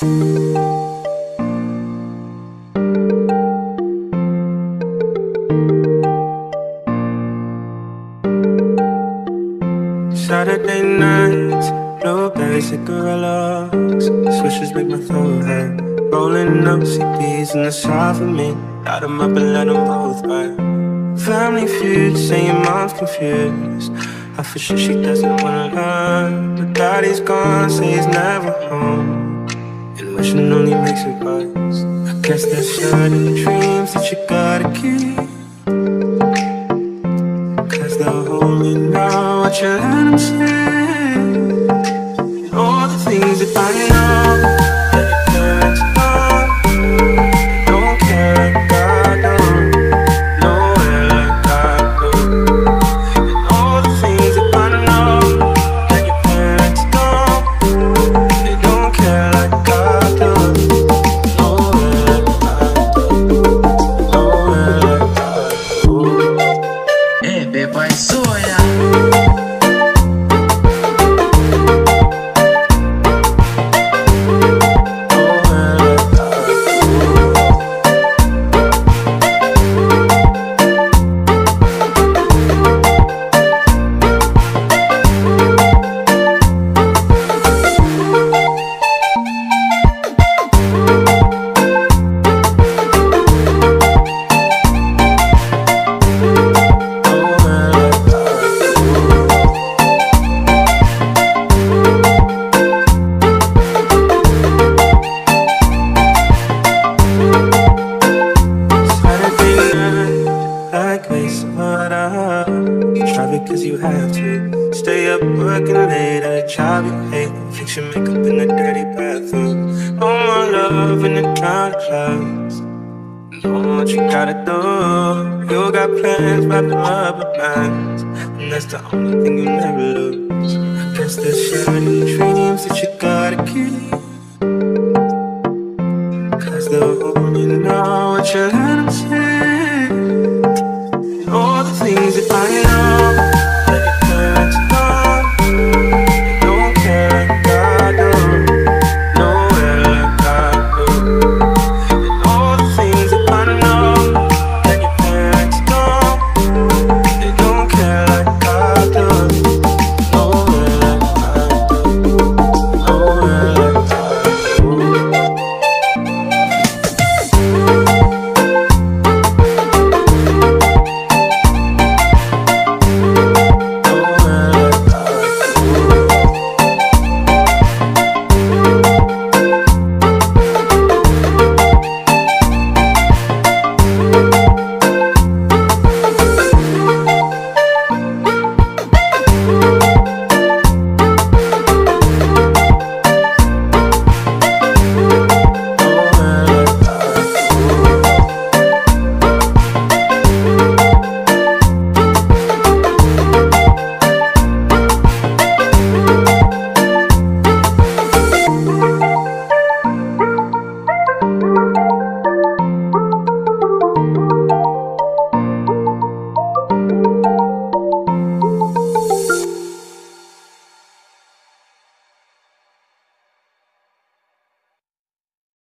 Saturday nights, blueberry cigarillos, swishes make my throat hurt. Rolling up CDs in the south of me, light them up and let them both burn. Family feud, saying mom's confused. I for sure she doesn't wanna learn, but daddy's gone, say he's never home, and wishing only makes it worse. I guess there's certain dreams that you gotta keep, 'cause they'll only know what you let them say. And all the things that I know that your parents know, they don't care like I don't, nowhere like I do. And all the things that I know that your parents don't, they don't care like I do, nowhere like I do, nowhere like I do. Hey, babe, I saw ya. Traffic 'cause you have to stay up working late at a job you hate. Fix your makeup in the dirty bathroom. No more love in the crowded clubs. Know what you gotta do. You got plans wrapped in rubber bands, and that's the only thing you never lose. I guess there's certain dreams that you gotta keep, 'cause they'll only know what you have.